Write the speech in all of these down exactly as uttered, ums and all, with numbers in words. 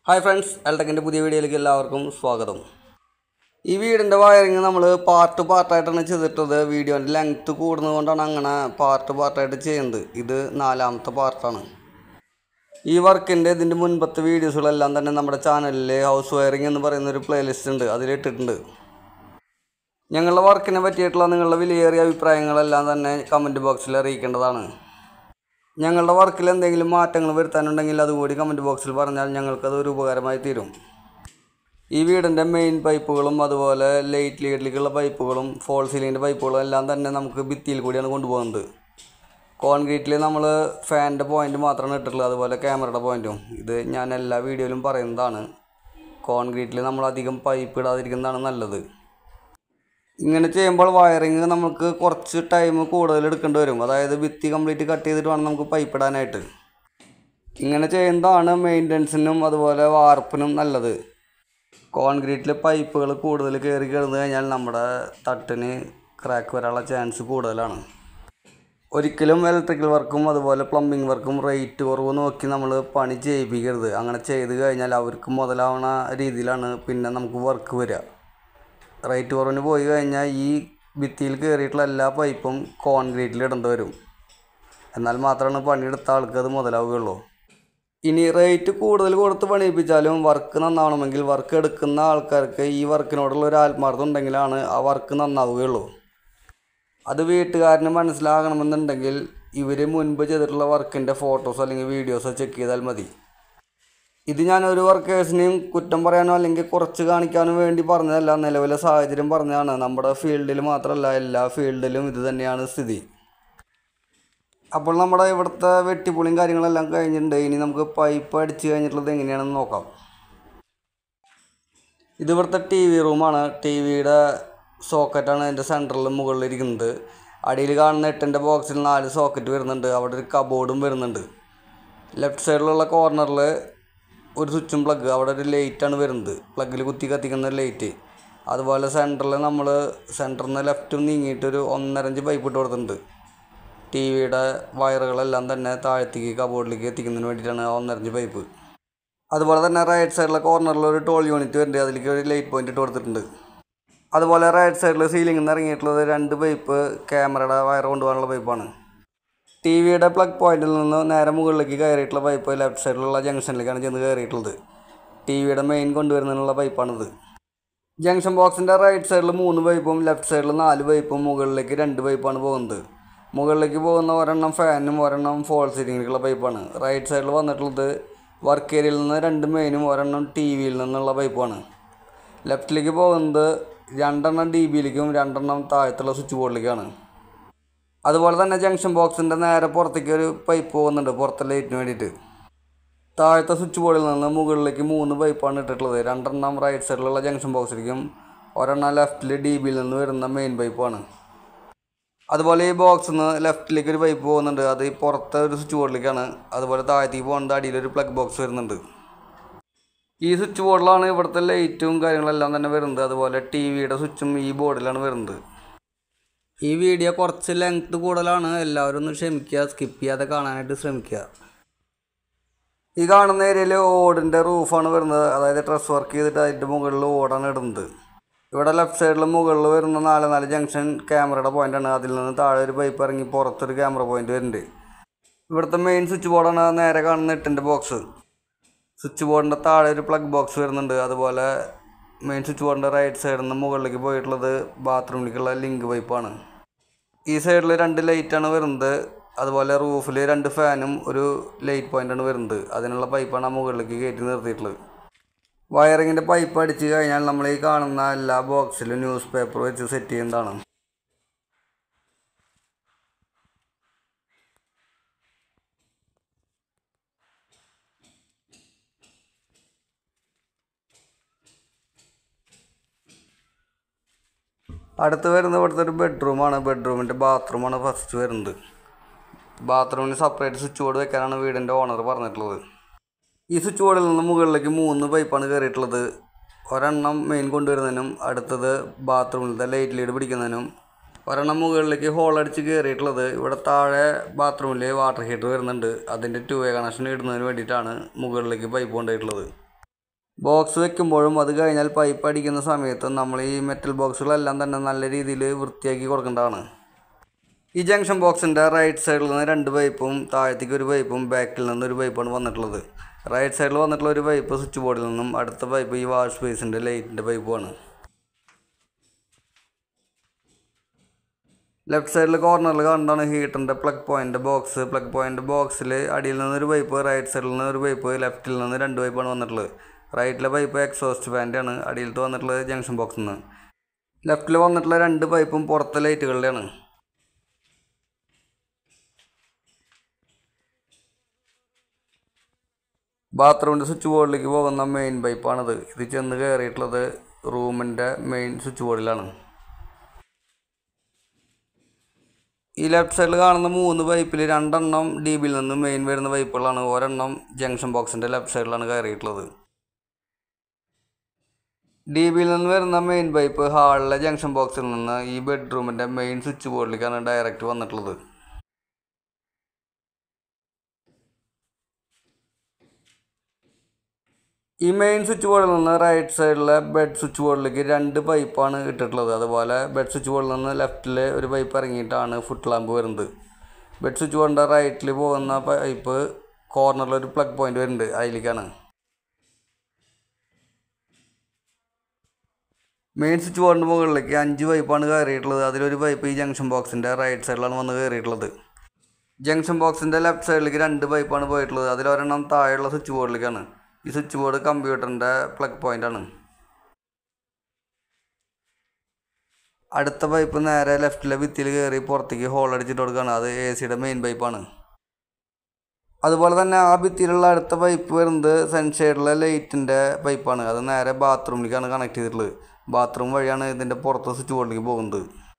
Hi friends, എൽടെക്കിൻ്റെ പുതിയ വീഡിയോയിലേക്ക് എല്ലാവർക്കും സ്വാഗതം. ഈ വീടിൻ്റെ വയറിങ് നമ്മൾ പാർട്ട് പാർട്ടായിട്ടാണ് ചെയ്തിട്ടത്. വീഡിയോൻ്റെ ലെങ്ത്ത് കൂടുന്നതുകൊണ്ടാണ് അങ്ങനെ പാർട്ട് പാർട്ടായിട്ട് ചെയ്യുന്നത്. ഇത് നാലാമത്തെ പാർട്ടാണ്. ഈ വർക്കിൻ്റെ ഇതിൻ്റെ മുൻപത്തെ വീഡിയോസുകളെല്ലാം തന്നെ നമ്മുടെ ചാനലിൽ ഹൗസ് വയറിങ് എന്ന് പറയുന്ന ഒരു പ്ലേലിസ്റ്റ് ഉണ്ട്, അതിലിട്ടിട്ടുണ്ട്. ഞങ്ങളുടെ വർക്കിനെ പറ്റിയിട്ടുള്ള നിങ്ങളുടെ വിലയേറിയ അഭിപ്രായങ്ങളെല്ലാം തന്നെ കമൻറ്റ് ബോക്സിൽ അറിയിക്കേണ്ടതാണ്. ഞങ്ങളുടെ വർക്കിൽ എന്തെങ്കിലും മാറ്റങ്ങൾ വരുത്താനുണ്ടെങ്കിൽ അതുകൂടി കമൻറ്റ് ബോക്സിൽ പറഞ്ഞാൽ ഞങ്ങൾക്കത് ഒരു ഉപകാരമായി തീരും. ഈ വീടിൻ്റെ മെയിൻ പൈപ്പുകളും അതുപോലെ ലൈറ്റ് ലീഡിലേക്കുള്ള പൈപ്പുകളും ഫോൾ സീലിങ്ങിൻ്റെ പൈപ്പുകളും എല്ലാം തന്നെ നമുക്ക് ഭിത്തിയിൽ കൂടിയാണ് കൊണ്ടുപോകുന്നത്. കോൺക്രീറ്റിൽ നമ്മൾ ഫാനിൻ്റെ പോയിൻ്റ് മാത്രമാണ് ഇട്ടിട്ടുള്ളത്, അതുപോലെ ക്യാമറയുടെ പോയിൻറ്റും. ഇത് ഞാൻ എല്ലാ വീഡിയോയിലും പറയുന്നതാണ്. കോൺക്രീറ്റിൽ നമ്മൾ അധികം പൈപ്പ് ഇടാതിരിക്കുന്നതാണ് നല്ലത്. ഇങ്ങനെ ചെയ്യുമ്പോൾ വയറിങ് നമുക്ക് കുറച്ച് ടൈം കൂടുതൽ എടുക്കേണ്ടി വരും. അതായത് ഭിത്തി കംപ്ലീറ്റ് കട്ട് ചെയ്തിട്ട് വേണം നമുക്ക് പൈപ്പ് ഇടാനായിട്ട്. ഇങ്ങനെ ചെയ്യുന്നതാണ് മെയിൻ്റനൻസിനും അതുപോലെ വാർപ്പിനും നല്ലത്. കോൺക്രീറ്റിൽ പൈപ്പുകൾ കൂടുതൽ കയറി കിടന്നു കഴിഞ്ഞാൽ നമ്മുടെ തട്ടിന് ക്രാക്ക് വരാനുള്ള ചാൻസ് കൂടുതലാണ്. ഒരിക്കലും ഇലക്ട്രിക്കൽ വർക്കും അതുപോലെ പ്ലംബിംഗ് വർക്കും റേറ്റ് കുറവ് നോക്കി നമ്മൾ പണി ചെയ്യിപ്പിക്കരുത്. അങ്ങനെ ചെയ്ത് കഴിഞ്ഞാൽ അവർക്ക് മുതലാവുന്ന രീതിയിലാണ് പിന്നെ നമുക്ക് വർക്ക് വരിക. റേറ്റ് കുറവിന് പോയി കഴിഞ്ഞാൽ ഈ ഭിത്തിയിൽ കയറിയിട്ടുള്ള എല്ലാ പൈപ്പും കോൺക്രീറ്റിൽ ഇടേണ്ടി വരും. എന്നാൽ മാത്രമാണ് പണിയെടുത്ത ആൾക്ക് അത് മുതലാവുകയുള്ളൂ. ഇനി റേറ്റ് കൂടുതൽ കൊടുത്ത് പണിയിപ്പിച്ചാലും വർക്ക് നന്നാവണമെങ്കിൽ വർക്ക് എടുക്കുന്ന ആൾക്കാർക്ക് ഈ വർക്കിനോടുള്ള ഒരു ആത്മാർത്ഥം ഉണ്ടെങ്കിലാണ് ആ വർക്ക് നന്നാവുകയുള്ളൂ. അത് വീട്ടുകാരന് മനസ്സിലാകണമെന്നുണ്ടെങ്കിൽ ഇവർ മുൻപ് ചെയ്തിട്ടുള്ള വർക്കിൻ്റെ ഫോട്ടോസോ അല്ലെങ്കിൽ വീഡിയോസോ ചെക്ക് ചെയ്താൽ മതി. ഇത് ഞാനൊരു വർക്കേഴ്സിനെയും കുറ്റം പറയാനോ അല്ലെങ്കിൽ കുറച്ച് കാണിക്കാനോ വേണ്ടി പറഞ്ഞതല്ല, നിലവിലെ സാഹചര്യം പറഞ്ഞതാണ്. നമ്മുടെ ഫീൽഡിൽ മാത്രമല്ല, എല്ലാ ഫീൽഡിലും ഇത് തന്നെയാണ് സ്ഥിതി. അപ്പോൾ നമ്മുടെ ഇവിടുത്തെ വെട്ടിപ്പൊളിയും കാര്യങ്ങളെല്ലാം കഴിഞ്ഞിട്ടുണ്ട്. ഇനി നമുക്ക് പൈപ്പ് അടിച്ച് കഴിഞ്ഞിട്ടുള്ളത് എങ്ങനെയാണെന്ന് നോക്കാം. ഇത് ഇവിടുത്തെ ടി വി റൂമാണ്. ടി വിയുടെ സോക്കറ്റാണ് അതിൻ്റെ സെൻറ്ററിൽ മുകളിലിരിക്കുന്നത്. അടിയിൽ കാണുന്ന എട്ടിൻ്റെ ബോക്സിൽ നാല് സോക്കറ്റ് വരുന്നുണ്ട്. അവിടെ ഒരു കബോർഡും വരുന്നുണ്ട്. ലെഫ്റ്റ് സൈഡിലുള്ള കോർണറിൽ ഒരു സ്വിച്ചും പ്ലഗ്, അവിടെ ഒരു ലൈറ്റാണ് വരുന്നത്, പ്ലഗിൽ കുത്തി കത്തിക്കുന്ന ലൈറ്റ്. അതുപോലെ സെൻറ്ററിൽ നമ്മൾ സെൻറ്ററിൽ നിന്ന് ലെഫ്റ്റും നീങ്ങിയിട്ടൊരു ഒന്നരഞ്ച് പൈപ്പ് ഇട്ട് കൊടുത്തിട്ടുണ്ട്. ടി വിയുടെ വയറുകളെല്ലാം തന്നെ താഴത്തേക്ക് കബോർഡിലേക്ക് എത്തിക്കുന്നതിന് വേണ്ടിയിട്ടാണ് ആ ഒന്നരഞ്ച് പൈപ്പ്. അതുപോലെ തന്നെ റൈറ്റ് സൈഡിലെ കോർണറിൽ ഒരു ടോൾ യൂണിറ്റ് വരുന്നുണ്ട്, അതിലേക്ക് ഒരു ലൈറ്റ് പോയിൻ്റ് ഇട്ട് കൊടുത്തിട്ടുണ്ട്. അതുപോലെ റൈറ്റ് സൈഡിൽ സീലിംഗിൽ നിന്ന് ഇറങ്ങിയിട്ടുള്ളത് രണ്ട് പൈപ്പ് ക്യാമറയുടെ വയർ കൊണ്ടുപോകാനുള്ള പൈപ്പാണ്. ടി വിയുടെ പ്ലഗ് പോയിന്റിൽ നിന്ന് നേരെ മുകളിലേക്ക് കയറിയിട്ടുള്ള പൈപ്പ് ലെഫ്റ്റ് സൈഡിലുള്ള ജംഗ്ഷനിലേക്കാണ് ചെന്ന് കയറിയിട്ടുള്ളത്. ടി വിയുടെ മെയിൻ കൊണ്ടുവരുന്നതിനുള്ള പൈപ്പാണിത്. ജംഗ്ഷൻ ബോക്സിൻ്റെ റൈറ്റ് സൈഡിൽ മൂന്ന് പൈപ്പും ലെഫ്റ്റ് സൈഡിൽ നാല് പൈപ്പും മുകളിലേക്ക് രണ്ട് പൈപ്പാണ് പോകുന്നത്. മുകളിലേക്ക് പോകുന്ന ഒരെണ്ണം ഫാനും ഒരെണ്ണം ഫോൾ സീലിങ്ങിലേക്കുള്ള പൈപ്പാണ്. റൈറ്റ് സൈഡിൽ വന്നിട്ടുള്ളത് വർക്ക് ഏരിയയിൽ നിന്ന് രണ്ട് മെയിനും ഒരെണ്ണം ടി വിയിൽ നിന്നുള്ള പൈപ്പാണ്. ലെഫ്റ്റിലേക്ക് പോകുന്നത് രണ്ടെണ്ണം ഡി ബിയിലേക്കും രണ്ടെണ്ണം താഴത്തുള്ള സ്വിച്ച് ബോർഡിലേക്കാണ്. അതുപോലെ തന്നെ ജംഗ്ഷൻ ബോക്സിൻ്റെ നേരെ പുറത്തേക്ക് ഒരു പൈപ്പ് പോകുന്നുണ്ട്, പുറത്തെ ലൈറ്റിന് വേണ്ടിയിട്ട്. താഴത്തെ സ്വിച്ച് ബോർഡിൽ നിന്ന് മുകളിലേക്ക് മൂന്ന് പൈപ്പാണ് ഇട്ടിട്ടുള്ളത്. രണ്ടെണ്ണം റൈറ്റ് സൈഡിലുള്ള ജംഗ്ഷൻ ബോക്സിലേക്കും ഒരെണ്ണം ലെഫ്റ്റിൽ ഡി ബിയിൽ നിന്ന് വരുന്ന മെയിൻ പൈപ്പാണ്. അതുപോലെ ഈ ബോക്സിൽ നിന്ന് ലെഫ്റ്റിലേക്ക് ഒരു പൈപ്പ് പോകുന്നുണ്ട്, അത് ഈ പുറത്തെ ഒരു സ്വിച്ച് ബോർഡിലേക്കാണ്. അതുപോലെ താഴത്തേക്ക് പോകുന്നത് അടിയിലൊരു പ്ലഗ് ബോക്സ് വരുന്നുണ്ട്. ഈ സ്വിച്ച് ബോർഡിലാണ് ഇവിടുത്തെ ലൈറ്റും കാര്യങ്ങളെല്ലാം തന്നെ വരുന്നത്. അതുപോലെ ടി വിയുടെ സ്വിച്ചും ഈ ബോർഡിലാണ് വരുന്നത്. ഈ വീഡിയോ കുറച്ച് ലെങ്ത്ത് കൂടുതലാണ്, എല്ലാവരും ഒന്ന് ക്ഷമിക്കുക, സ്കിപ്പ് ചെയ്യാതെ കാണാനായിട്ട് ശ്രമിക്കുക. ഈ കാണുന്ന ഏരിയയിൽ ഓടിൻ്റെ റൂഫാണ് വരുന്നത്, അതായത് ഡ്രസ് വർക്ക് ചെയ്തിട്ട് അതിൻ്റെ മുകളിൽ ഓടാണ് ഇടുന്നത്. ഇവിടെ ലെഫ്റ്റ് സൈഡിൽ മുകളിൽ വരുന്ന നാല് നാല് ജംഗ്ഷൻ ക്യാമറയുടെ പോയിൻ്റാണ്. അതിൽ നിന്ന് താഴെ ഒരു പൈപ്പ് ഇറങ്ങി പുറത്തൊരു ക്യാമറ പോയിൻ്റ് വരുന്നുണ്ട്. ഇവിടുത്തെ മെയിൻ സ്വിച്ച് ബോർഡാണ് നേരെ കാണുന്ന എട്ടിൻ്റെ ബോക്സ്. സ്വിച്ച് ബോർഡിൻ്റെ താഴെ ഒരു പ്ലഗ് ബോക്സ് വരുന്നുണ്ട്. അതുപോലെ മെയിൻ സ്വിച്ച് ബോർഡിൻ്റെ റൈറ്റ് സൈഡിൽ നിന്ന് മുകളിലേക്ക് പോയിട്ടുള്ളത് ബാത്റൂമിലേക്കുള്ള ലിങ്ക് പൈപ്പാണ്. ഈ സൈഡിൽ രണ്ട് ലൈറ്റാണ് വരുന്നത്. അതുപോലെ റൂഫിൽ രണ്ട് ഫാനും ഒരു ലൈറ്റ് പോയിൻ്റാണ് വരുന്നത്. അതിനുള്ള പൈപ്പാണ് ആ മുകളിലേക്ക് കയറ്റി നിർത്തിയിട്ടുള്ളത്. വയറിങ്ങിൻ്റെ പൈപ്പ് അടിച്ച് കഴിഞ്ഞാൽ നമ്മൾ ഈ കാണുന്ന എല്ലാ ബോക്സിലും ന്യൂസ് പേപ്പർ വെച്ച് സെറ്റ് ചെയ്യുന്നതാണ്. അടുത്ത് വരുന്നത് ഇവിടുത്തെ ഒരു ബെഡ്റൂമാണ്. ബെഡ്റൂമിൻ്റെ ബാത്റൂമാണ് ഫസ്റ്റ് വരുന്നത്. ബാത്റൂമിന് സെപ്പറേറ്റ് സ്വിച്ച് ബോർഡ് വെക്കാനാണ് വീടിൻ്റെ ഓണർ പറഞ്ഞിട്ടുള്ളത്. ഈ സ്വിച്ച് ബോർഡിൽ നിന്ന് മുകളിലേക്ക് മൂന്ന് പൈപ്പാണ് കയറിയിട്ടുള്ളത്. ഒരെണ്ണം മെയിൻ കൊണ്ടുവരുന്നതിനും അടുത്തത് ബാത്റൂമിലത്തെ ലൈറ്റ് ലീഡ് പിടിക്കുന്നതിനും ഒരെണ്ണം മുകളിലേക്ക് ഹോൾ അടിച്ച് കയറിയിട്ടുള്ളത്. ഇവിടെ താഴെ ബാത്റൂമിൽ വാട്ടർ ഹീറ്റർ വരുന്നുണ്ട്, അതിൻ്റെ ടു വേ കണക്ഷൻ ഇടുന്നതിന് വേണ്ടിയിട്ടാണ് മുകളിലേക്ക് പൈപ്പ് കൊണ്ടുപോയിട്ടുള്ളത്. ബോക്സ് വെക്കുമ്പോഴും അത് കഴിഞ്ഞാൽ പൈപ്പ് അടിക്കുന്ന സമയത്തും നമ്മൾ ഈ മെറ്റൽ ബോക്സുകളെല്ലാം തന്നെ നല്ല രീതിയിൽ വൃത്തിയാക്കി കൊടുക്കേണ്ടതാണ്. ഈ ജംഗ്ഷൻ ബോക്സിൻ്റെ റൈറ്റ് സൈഡിൽ നിന്ന് രണ്ട് പൈപ്പും താഴത്തേക്ക് ഒരു പൈപ്പും ബാക്കിൽ നിന്ന് ഒരു പൈപ്പാണ് വന്നിട്ടുള്ളത്. റൈറ്റ് സൈഡിൽ വന്നിട്ടുള്ള ഒരു പൈപ്പ് സ്വിച്ച് ബോർഡിൽ നിന്നും അടുത്ത പൈപ്പ് ഈ വാഷ് ബേസിൻ്റെ ലൈറ്റിൻ്റെ പൈപ്പുമാണ്. ലെഫ്റ്റ് സൈഡിൽ കോർണറിൽ കണ്ടാണ് ഹീറ്ററിൻ്റെ plug point box. Plug point ബോക്സിൽ അടിയിൽ നിന്നൊരു പൈപ്പ്, റൈറ്റ് സൈഡിൽ നിന്ന് ഒരു പൈപ്പ്, ലെഫ്റ്റിൽ നിന്ന് രണ്ട് പൈപ്പാണ് വന്നിട്ടുള്ളത്. റൈറ്റിലെ പൈപ്പ് എക്സോസ്റ്റ് ഫാൻ്റാണ്, അടിയിലത്ത് വന്നിട്ടുള്ളത് ജംഗ്ഷൻ ബോക്സിൽ നിന്ന്. ലെഫ്റ്റിൽ വന്നിട്ടുള്ള രണ്ട് പൈപ്പും പുറത്തെ ലൈറ്റുകളുടെയാണ്. ബാത്റൂമിൻ്റെ സ്വിച്ച് ബോർഡിലേക്ക് പോകുന്ന മെയിൻ പൈപ്പാണിത്. ഇത് ചെന്ന് കയറിയിട്ടുള്ളത് റൂമിൻ്റെ മെയിൻ സ്വിച്ച് ബോർഡിലാണ്. ഈ ലെഫ്റ്റ് സൈഡിൽ കാണുന്ന മൂന്ന് പൈപ്പിൽ രണ്ടെണ്ണം ഡി ബിയിൽ നിന്ന് മെയിൻ വരുന്ന പൈപ്പുകളാണ്. ഒരെണ്ണം ജംഗ്ഷൻ ബോക്സിൻ്റെ ലെഫ്റ്റ് സൈഡിലാണ് കയറിയിട്ടുള്ളത്. ഡി ബിയിൽ നിന്ന് വരുന്ന മെയിൻ പൈപ്പ് ഹാളിലെ ജംഗ്ഷൻ ബോക്സിൽ നിന്ന് ഈ ബെഡ്റൂമിൻ്റെ മെയിൻ സ്വിച്ച് ബോർഡിലേക്കാണ് ഡയറക്റ്റ് വന്നിട്ടുള്ളത്. ഈ മെയിൻ സ്വിച്ച് ബോർഡിൽ നിന്ന് റൈറ്റ് സൈഡിലെ ബെഡ് സ്വിച്ച് ബോർഡിലേക്ക് രണ്ട് പൈപ്പാണ് ഇട്ടിട്ടുള്ളത്. അതുപോലെ ബെഡ് സ്വിച്ച് ബോർഡിൽ നിന്ന് ലെഫ്റ്റിൽ ഒരു പൈപ്പ് ഇറങ്ങിയിട്ടാണ് ഫുട് ലാമ്പ് വരുന്നത്. ബെഡ് സ്വിച്ച് ബോർഡിൻ്റെ റൈറ്റിൽ പോകുന്ന പൈപ്പ് കോർണറിൽ ഒരു പ്ലഗ് പോയിൻ്റ് വരുന്നുണ്ട്, അതിലേക്കാണ്. മെയിൻ സ്വിച്ച് ബോർഡിൻ്റെ മുകളിലേക്ക് അഞ്ച് പൈപ്പാണ് കയറിയിട്ടുള്ളത്. അതിലൊരു പൈപ്പ് ഈ ജംഗ്ഷൻ ബോക്സിൻ്റെ റൈറ്റ് സൈഡിലാണ് വന്ന് കയറിയിട്ടുള്ളത്. ജംഗ്ഷൻ ബോക്സിൻ്റെ ലെഫ്റ്റ് സൈഡിലേക്ക് രണ്ട് പൈപ്പാണ് പോയിട്ടുള്ളത്. അതിലൊരെണ്ണം താഴെയുള്ള സ്വിച്ച് ബോർഡിലേക്കാണ്. ഈ സ്വിച്ച് ബോർഡ് കമ്പ്യൂട്ടറിൻ്റെ പ്ലഗ് പോയിൻ്റാണ്. അടുത്ത പൈപ്പ് നേരെ ലെഫ്റ്റിലെ ഭിത്തിയിൽ കയറി പുറത്തേക്ക് ഹോൾ അടിച്ചിട്ട് കൊടുക്കുകയാണ്. അത് എ സിയുടെ മെയിൻ പൈപ്പാണ്. അതുപോലെ തന്നെ ആ ഭിത്തിയിലുള്ള അടുത്ത പൈപ്പ് വരുന്നത് സൺഷെയ്ഡിലെ ലൈറ്റിൻ്റെ പൈപ്പാണ്. അത് നേരെ ബാത്റൂമിലേക്കാണ് കണക്ട് ചെയ്തിട്ടുള്ളത്. ബാത്റൂം വഴിയാണ് ഇതിൻ്റെ പുറത്തെ സ്വിച്ച് ബോർഡിലേക്ക് പോകുന്നത്.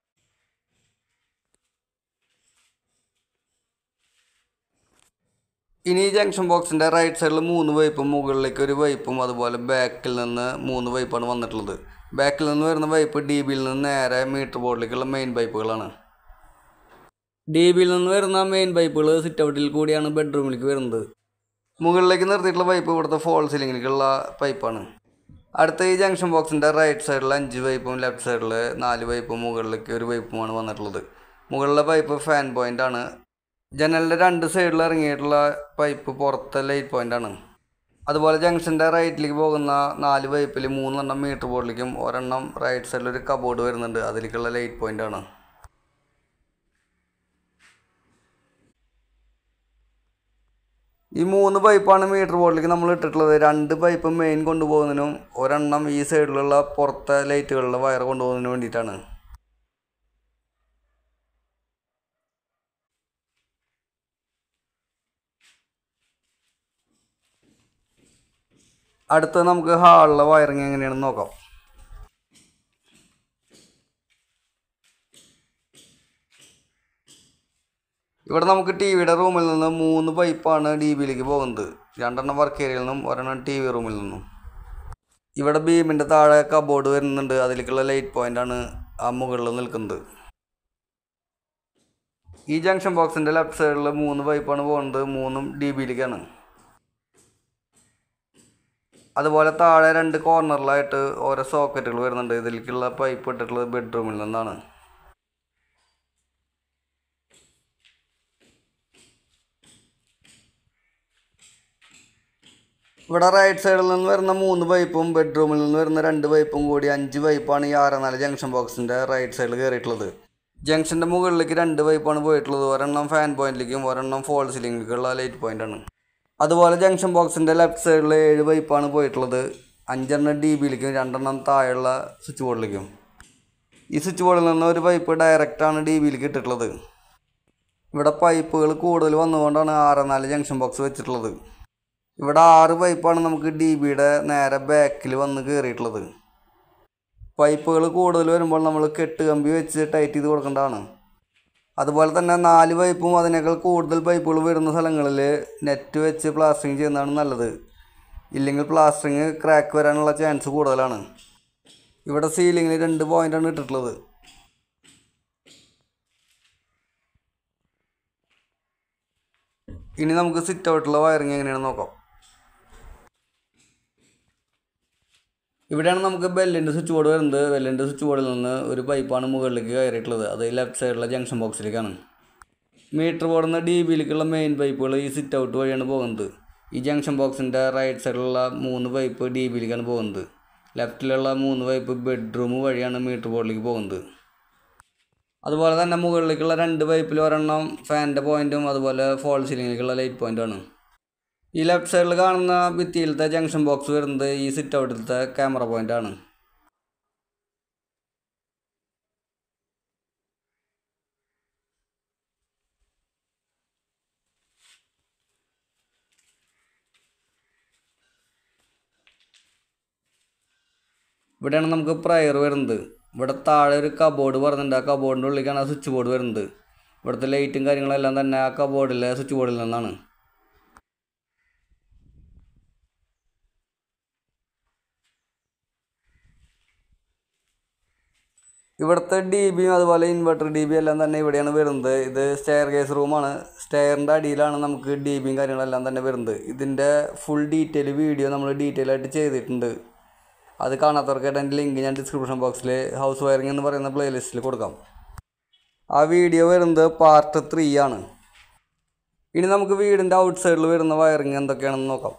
ഇനി ജംഗ്ഷൻ ബോക്സിൻ്റെ റൈറ്റ് സൈഡിൽ മൂന്ന് പൈപ്പും മുകളിലേക്ക് ഒരു പൈപ്പും അതുപോലെ ബാക്കിൽ നിന്ന് മൂന്ന് പൈപ്പാണ് വന്നിട്ടുള്ളത്. ബാക്കിൽ നിന്ന് വരുന്ന പൈപ്പ് ഡി ബിയിൽ നിന്ന് നേരെ മീറ്റർ ബോർഡിലേക്കുള്ള മെയിൻ പൈപ്പുകളാണ്. ഡി ബിയിൽ നിന്ന് വരുന്ന മെയിൻ പൈപ്പുകൾ സിറ്റ് ഔട്ടിൽ കൂടിയാണ് ബെഡ്റൂമിലേക്ക് വരുന്നത്. മുകളിലേക്ക് നിർത്തിയിട്ടുള്ള പൈപ്പ് ഇവിടുത്തെ ഫോൾ സീലിങ്ങിലേക്കുള്ള പൈപ്പാണ്. അടുത്ത ഈ ജംഗ്ഷൻ ബോക്സിൻ്റെ റൈറ്റ് സൈഡിൽ അഞ്ച് പൈപ്പും ലെഫ്റ്റ് സൈഡിൽ നാല് പൈപ്പും മുകളിലേക്ക് ഒരു പൈപ്പുമാണ് വന്നിട്ടുള്ളത്. മുകളിലെ പൈപ്പ് ഫാൻ പോയിൻ്റാണ്. ജനലിൻ്റെ രണ്ട് സൈഡിൽ ഇറങ്ങിയിട്ടുള്ള പൈപ്പ് പുറത്തെ ലൈറ്റ് പോയിൻ്റാണ്. അതുപോലെ ജംഗ്ഷൻ്റെ റൈറ്റിലേക്ക് പോകുന്ന നാല് പൈപ്പിൽ മൂന്നെണ്ണം മീറ്റർ ബോർഡിലേക്കും ഒരെണ്ണം റൈറ്റ് സൈഡിൽ ഒരു കബോർഡ് വരുന്നുണ്ട്, അതിലേക്കുള്ള ലൈറ്റ് പോയിൻ്റാണ്. ഈ മൂന്ന് പൈപ്പാണ് മീറ്റർ ബോർഡിലേക്ക് നമ്മൾ ഇട്ടിട്ടുള്ളത്. രണ്ട് പൈപ്പ് മെയിൻ കൊണ്ടുപോകുന്നതിനും ഒരെണ്ണം ഈ സൈഡിലുള്ള പുറത്തെ ലൈറ്റുകളിലെ വയർ കൊണ്ടുപോകുന്നതിനും വേണ്ടിയിട്ടാണ്. അടുത്ത നമുക്ക് ഹാളിലെ വയറിങ് എങ്ങനെയാണെന്ന് നോക്കാം. ഇവിടെ നമുക്ക് ടി വിയുടെ റൂമിൽ നിന്ന് മൂന്ന് പൈപ്പാണ് ഡി ബിയിലേക്ക് പോകുന്നത്. രണ്ടെണ്ണം വർക്ക് ഏരിയയിൽ നിന്നും ഒരെണ്ണം ടി വി റൂമിൽ നിന്നും. ഇവിടെ ബീമിൻ്റെ താഴെ കബോർഡ് വരുന്നുണ്ട്, അതിലേക്കുള്ള ലൈറ്റ് പോയിൻ്റാണ് ആ മുകളിൽ നിൽക്കുന്നത്. ഈ ജംഗ്ഷൻ ബോക്സിൻ്റെ ലെഫ്റ്റ് സൈഡിൽ മൂന്ന് പൈപ്പാണ് പോകുന്നത്, മൂന്നും ഡി ബിയിലേക്കാണ്. അതുപോലെ താഴെ രണ്ട് കോർണറിലായിട്ട് ഓരോ സോക്കറ്റുകൾ വരുന്നുണ്ട്. ഇതിലേക്കുള്ള പൈപ്പ് ഇട്ടിട്ടുള്ളത് ബെഡ്റൂമിൽ നിന്നാണ്. ഇവിടെ റൈറ്റ് സൈഡിൽ നിന്ന് വരുന്ന മൂന്ന് പൈപ്പും ബെഡ്റൂമിൽ നിന്ന് വരുന്ന രണ്ട് പൈപ്പും കൂടി അഞ്ച് പൈപ്പാണ് ഈ ആറ് നാല് ജംഗ്ഷൻ ബോക്സിൻ്റെ റൈറ്റ് സൈഡിൽ കയറിയിട്ടുള്ളത്. ജംഗ്ഷൻ്റെ മുകളിലേക്ക് രണ്ട് പൈപ്പാണ് പോയിട്ടുള്ളത്. ഒരെണ്ണം ഫാൻ പോയിന്റിലേക്കും ഒരെണ്ണം ഫോൾ സീലിംഗിലേക്കുള്ള ലൈറ്റ് പോയിൻ്റാണ്. അതുപോലെ ജംഗ്ഷൻ ബോക്സിൻ്റെ ലെഫ്റ്റ് സൈഡിൽ ഏഴ് പൈപ്പാണ് പോയിട്ടുള്ളത്. അഞ്ചെണ്ണം ഡി ബിയിലേക്കും രണ്ടെണ്ണം താഴെയുള്ള സ്വിച്ച് ബോർഡിലേക്കും. ഈ സ്വിച്ച് ബോർഡിൽ നിന്ന് ഒരു പൈപ്പ് ഡയറക്റ്റാണ് ഡി ബിയിലേക്ക് ഇട്ടിട്ടുള്ളത്. ഇവിടെ പൈപ്പുകൾ കൂടുതൽ വന്നുകൊണ്ടാണ് ആറ് നാല് ജംഗ്ഷൻ ബോക്സ് വെച്ചിട്ടുള്ളത്. ഇവിടെ ആറ് പൈപ്പാണ് നമുക്ക് ഡി ബിയുടെ നേരെ ബാക്കിൽ വന്ന് കയറിയിട്ടുള്ളത്. പൈപ്പുകൾ കൂടുതൽ വരുമ്പോൾ നമ്മൾ കെട്ട് കമ്പി വെച്ച് ടൈറ്റ് ചെയ്ത് കൊടുക്കേണ്ടതാണ്. അതുപോലെ തന്നെ നാല് പൈപ്പും അതിനേക്കാൾ കൂടുതൽ പൈപ്പുകൾ വരുന്ന സ്ഥലങ്ങളിൽ നെറ്റ് വെച്ച് പ്ലാസ്റ്ററിങ് ചെയ്യുന്നതാണ് നല്ലത്. ഇല്ലെങ്കിൽ പ്ലാസ്റ്ററിങ് ക്രാക്ക് വരാനുള്ള ചാൻസ് കൂടുതലാണ്. ഇവിടെ സീലിങ്ങിൽ രണ്ട് പോയിൻ്റാണ് ഇട്ടിട്ടുള്ളത്. ഇനി നമുക്ക് സിറ്റ് ഔട്ടിലുള്ള വയറിങ് എങ്ങനെയാണെന്ന് നോക്കാം. ഇവിടെയാണ് നമുക്ക് ബെല്ലിൻ്റെ സ്വിച്ച് ബോർഡ് വരുന്നത്. ബെല്ലിൻ്റെ സ്വിച്ച് ബോർഡിൽ നിന്ന് ഒരു പൈപ്പാണ് മുകളിലേക്ക് കയറിയിട്ടുള്ളത്. അത് ലെഫ്റ്റ് സൈഡിലെ ജംഗ്ഷൻ ബോക്സിലേക്കാണ്. മീറ്റർ ബോർഡിൽ നിന്ന് ഡി ബിയിലേക്കുള്ള മെയിൻ പൈപ്പുകൾ ഈ സിറ്റ് ഔട്ട് വഴിയാണ് പോകുന്നത്. ഈ ജംഗ്ഷൻ ബോക്സിൻ്റെ റൈറ്റ് സൈഡിലുള്ള മൂന്ന് പൈപ്പ് ഡി ബിയിലേക്കാണ് പോകുന്നത്. ലെഫ്റ്റിലുള്ള മൂന്ന് പൈപ്പ് ബെഡ്റൂം വഴിയാണ് മീറ്റർ ബോർഡിലേക്ക് പോകുന്നത്. അതുപോലെ തന്നെ മുകളിലേക്കുള്ള രണ്ട് പൈപ്പിൽ ഒരെണ്ണം ഫാനിൻ്റെ പോയിൻറ്റും അതുപോലെ ഫോൾ സീലിങ്ങിലേക്കുള്ള ലൈറ്റ് പോയിൻ്റാണ്. ഈ ലെഫ്റ്റ് സൈഡിൽ കാണുന്ന ഭിത്തിയിലത്തെ ജംഗ്ഷൻ ബോക്സ് വരുന്നത് ഈ സിറ്റ് ഔട്ടിലത്തെ ക്യാമറ പോയിൻ്റാണ്. ഇവിടെയാണ് നമുക്ക് പ്രയർ വരുന്നത്. ഇവിടെ താഴെ ഒരു കബോർഡ് പറഞ്ഞിട്ടുണ്ട്. ആ കബോർഡിൻ്റെ ഉള്ളിലേക്കാണ് ആ സ്വിച്ച് ബോർഡ് വരുന്നത്. ഇവിടുത്തെ ലൈറ്റും കാര്യങ്ങളെല്ലാം തന്നെ ആ കബോർഡിലെ സ്വിച്ച് ബോർഡിൽ നിന്നാണ്. ഇവിടുത്തെ ഡി ബിയും അതുപോലെ ഇൻവെർട്ടർ ഡി ബി എല്ലാം തന്നെ ഇവിടെയാണ് വരുന്നത്. ഇത് സ്റ്റെയർ കേസ് റൂമാണ്. സ്റ്റെയറിൻ്റെ അടിയിലാണ് നമുക്ക് ഡി ബിയും കാര്യങ്ങളെല്ലാം തന്നെ വരുന്നത്. ഇതിൻ്റെ ഫുൾ ഡീറ്റെയിൽ വീഡിയോ നമ്മൾ ഡീറ്റെയിൽ ആയിട്ട് ചെയ്തിട്ടുണ്ട്. അത് കാണാത്തവർക്കായിട്ട് അതിൻ്റെ ലിങ്ക് ഞാൻ ഡിസ്ക്രിപ്ഷൻ ബോക്സിൽ ഹൗസ് വയറിംഗ് എന്ന് പറയുന്ന പ്ലേലിസ്റ്റിൽ കൊടുക്കാം. ആ വീഡിയോ വരുന്നത് പാർട്ട് ത്രീ ആണ്. ഇനി നമുക്ക് വീടിൻ്റെ ഔട്ട് സൈഡിൽ വരുന്ന വയറിങ് എന്തൊക്കെയാണെന്ന് നോക്കാം.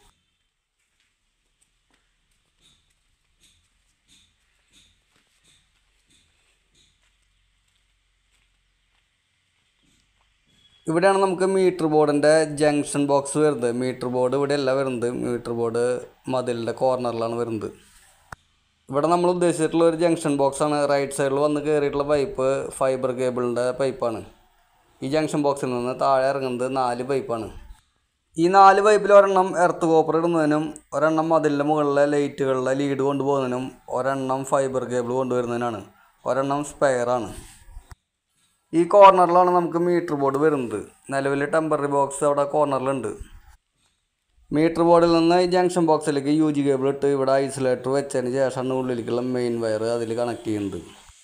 ഇവിടെയാണ് നമുക്ക് മീറ്റർ ബോർഡിൻ്റെ ജംഗ്ഷൻ ബോക്സ് വരുന്നത്. മീറ്റർ ബോർഡ് ഇവിടെയല്ല വരുന്നത്. മീറ്റർ ബോർഡ് മതിലിൻ്റെ കോർണറിലാണ് വരുന്നത്. ഇവിടെ നമ്മൾ ഉദ്ദേശിച്ചിട്ടുള്ള ഒരു ജംഗ്ഷൻ ബോക്സാണ്. റൈറ്റ് സൈഡിൽ വന്ന് കയറിയിട്ടുള്ള പൈപ്പ് ഫൈബർ കേബിളിൻ്റെ പൈപ്പാണ്. ഈ ജംഗ്ഷൻ ബോക്സിൽ നിന്ന് താഴെ ഇറങ്ങുന്നത് നാല് പൈപ്പാണ്. ഈ നാല് പൈപ്പിൽ ഒരെണ്ണം എർത്ത് കോപ്പർ ഇടുന്നതിനും ഒരെണ്ണം മതിലിൻ്റെ മുകളിലെ ലൈറ്റുകളിലെ ലീഡ് കൊണ്ടുപോകുന്നതിനും ഒരെണ്ണം ഫൈബർ കേബിൾ കൊണ്ടുവരുന്നതിനാണ്. ഒരെണ്ണം സ്പെയറാണ്. ഈ കോർണറിലാണ് നമുക്ക് മീറ്റർ ബോർഡ് വരുന്നത്. നിലവിൽ ടെമ്പററി ബോക്സ് അവിടെ കോർണറിലുണ്ട്. മീറ്റർ ബോർഡിൽ നിന്ന് ഈ ജംഗ്ഷൻ ബോക്സിലേക്ക് യു ജി കേബിൾ ഇട്ട് ഇവിടെ ഐസൊലേറ്റർ വെച്ചതിന് ശേഷമാണ് ഉള്ളിലേക്കുള്ള മെയിൻ വയർ അതിൽ കണക്ട് ചെയ്യുന്നത്.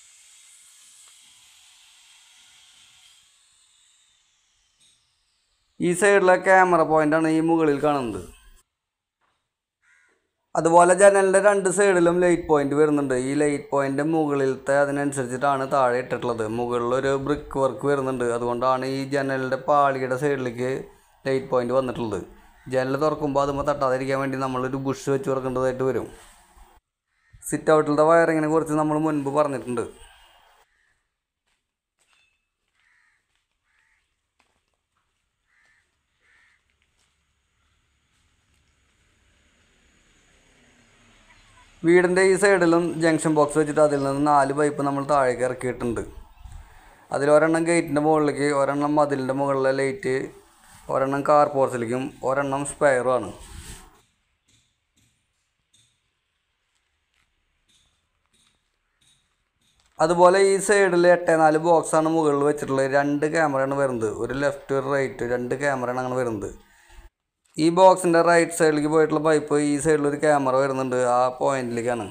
ഈ സൈഡിലെ ക്യാമറ പോയിൻ്റാണ് ഈ മുകളിൽ കാണുന്നത്. അതുപോലെ ജനലിൻ്റെ രണ്ട് സൈഡിലും ലൈറ്റ് പോയിൻ്റ് വരുന്നുണ്ട്. ഈ ലൈറ്റ് പോയിൻ്റ് മുകളിലത്തെ അതിനനുസരിച്ചിട്ടാണ് താഴെ ഇട്ടിട്ടുള്ളത്. മുകളിലൊരു ബ്രിക്ക് വർക്ക് വരുന്നുണ്ട്. അതുകൊണ്ടാണ് ഈ ജനലിൻ്റെ പാളിയുടെ സൈഡിലേക്ക് ലൈറ്റ് പോയിൻ്റ് വന്നിട്ടുള്ളത്. ജനൽ തുറക്കുമ്പോൾ അതുമ്പോൾ തട്ടാതിരിക്കാൻ വേണ്ടി നമ്മളൊരു ബുഷ് വെച്ച് തുറക്കേണ്ടതായിട്ട് വരും. സിറ്റ് ഔട്ടിലത്തെ വയറിങ്ങിനെ കുറിച്ച് നമ്മൾ മുൻപ് പറഞ്ഞിട്ടുണ്ട്. വീടിൻ്റെ ഈ സൈഡിലും ജംഗ്ഷൻ ബോക്സ് വെച്ചിട്ട് അതിൽ നിന്ന് നാല് പൈപ്പ് നമ്മൾ താഴേക്ക് ഇറക്കിയിട്ടുണ്ട്. അതിലൊരെണ്ണം ഗേറ്റിൻ്റെ മുകളിലേക്ക്, ഒരെണ്ണം മതിലിൻ്റെ മുകളിലെ ലൈറ്റ്, ഒരെണ്ണം കാർ പോർച്ചിലേക്കും ഒരെണ്ണം സ്പെയറുമാണ്. അതുപോലെ ഈ സൈഡിൽ എട്ട് നാല് ബോക്സാണ് മുകളിൽ വെച്ചിട്ടുള്ളത്. രണ്ട് ക്യാമറയാണ് വരുന്നത്. ഒരു ലെഫ്റ്റ് ഒരു റൈറ്റ് രണ്ട് ക്യാമറയാണ് അങ്ങനെ വരുന്നത്. ഈ ബോക്സിൻ്റെ റൈറ്റ് സൈഡിലേക്ക് പോയിട്ടുള്ള പൈപ്പ് ഈ സൈഡിലൊരു ക്യാമറ വരുന്നുണ്ട്. ആ പോയിന്റിലേക്കാണ്.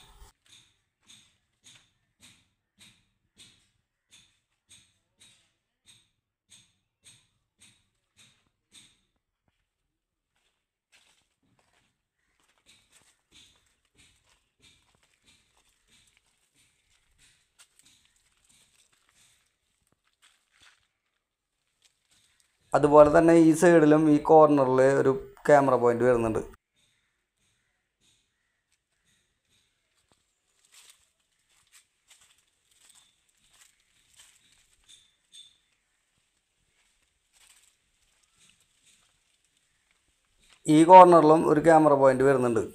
അതുപോലെ തന്നെ ഈ സൈഡിലും ഈ കോർണറിൽ ഒരു ക്യാമറ പോയിന്റ് വരുന്നുണ്ട്. ഈ കോർണറിലും ഒരു ക്യാമറ പോയിന്റ് വരുന്നുണ്ട്.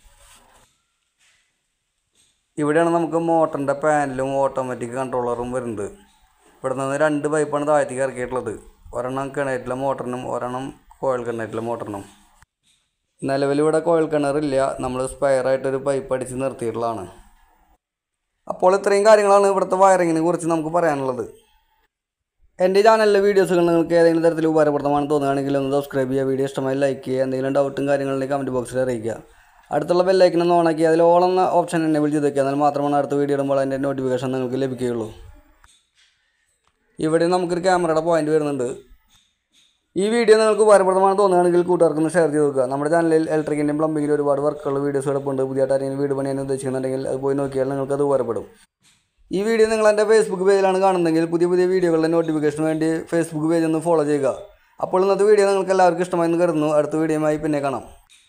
ഇവിടെയാണ് നമുക്ക് മോട്ടറിൻ്റെ പാനലും ഓട്ടോമാറ്റിക് കൺട്രോളറും വരുന്നത്. ഇവിടെ നിന്ന് രണ്ട് പൈപ്പാണ് താഴത്തേക്ക് ഇറക്കിയിട്ടുള്ളത്. ഒരെണ്ണം കിണറ്റിലെ മോട്ടറിനും ഒരെണ്ണം കോയിൽ കിണറ്റിലെ മോട്ടറിനും. നിലവിൽ ഇവിടെ കോയിൽ കിണറില്ല. നമ്മൾ സ്പെയറായിട്ടൊരു പൈപ്പ് അടിച്ച് നിർത്തിയിട്ടുള്ളതാണ്. അപ്പോൾ ഇത്രയും കാര്യങ്ങളാണ് ഇവിടുത്തെ വയറിങ്ങിനെ കുറിച്ച് നമുക്ക് പറയാനുള്ളത്. എൻ്റെ ചാനലിലെ വീഡിയോസുകൾ നിങ്ങൾക്ക് ഏതെങ്കിലും തരത്തിൽ ഉപകാരപ്രദമാണെന്ന് തോന്നുകയാണെങ്കിൽ ഒന്ന് സബ്സ്ക്രൈബ് ചെയ്യുക. വീഡിയോ ഇഷ്ടമായി ലൈക്ക് ചെയ്യുക. എന്തെങ്കിലും ഡൗട്ടും കാര്യങ്ങളിലേക്ക് കമൻറ്റ് ബോക്സിൽ അറിയിക്കുക. അടുത്തുള്ള ബെല്ലൈക്കൻ ഓണാക്കി അതിൽ ഓൾ എന്ന ഓപ്ഷൻ എനേബിൾ ചെയ്ത് വയ്ക്കുക. എന്നാൽ മാത്രമാണ് അടുത്ത വീഡിയോ ഇടുമ്പോൾ അതിൻ്റെ നോട്ടിഫിക്കേഷൻ നിങ്ങൾക്ക് ലഭിക്കുകയുള്ളൂ. ഇവിടെ നമുക്കൊരു ക്യാമറയുടെ പോയിന്റ് വരുന്നുണ്ട്. ഈ വീഡിയോ നിങ്ങൾക്ക് ഉപകാരപ്രദമാണെന്ന് തോന്നുകയാണെങ്കിൽ കൂട്ടുകാർക്കൊന്ന് ഷെയർ ചെയ്ത് കൊടുക്കുക. നമ്മുടെ ചാനലിൽ ഇലക്ട്രിക്കിൻ്റെയും പ്ലംബിങ്ങിൻ്റെ ഒരുപാട് വർക്കുള്ള വീഡിയോസ് കിടപ്പുണ്ട്. പുതിയതായിട്ട് ആരെങ്കിലും വീട് പണിയാൻ ഉദ്ദേശിക്കുന്നുണ്ടെങ്കിൽ അത് പോയി നോക്കിയാൽ നിങ്ങൾക്ക് അത് ഉപകാരപ്പെടും. ഈ വീഡിയോ നിങ്ങൾ എൻ്റെ ഫേസ്ബുക്ക് പേജിലാണ് കാണുന്നതെങ്കിൽ പുതിയ പുതിയ വീഡിയോകളുടെ നോട്ടിഫിക്കേഷന് വേണ്ടി ഫേസ്ബുക്ക് പേജ് ഒന്ന് ഫോളോ ചെയ്യുക. അപ്പോൾ ഇന്നത്തെ വീഡിയോ നിങ്ങൾക്ക് എല്ലാവർക്കും ഇഷ്ടമായെന്ന് കരുതുന്നു. അടുത്ത വീഡിയോയുമായി പിന്നെ കാണാം.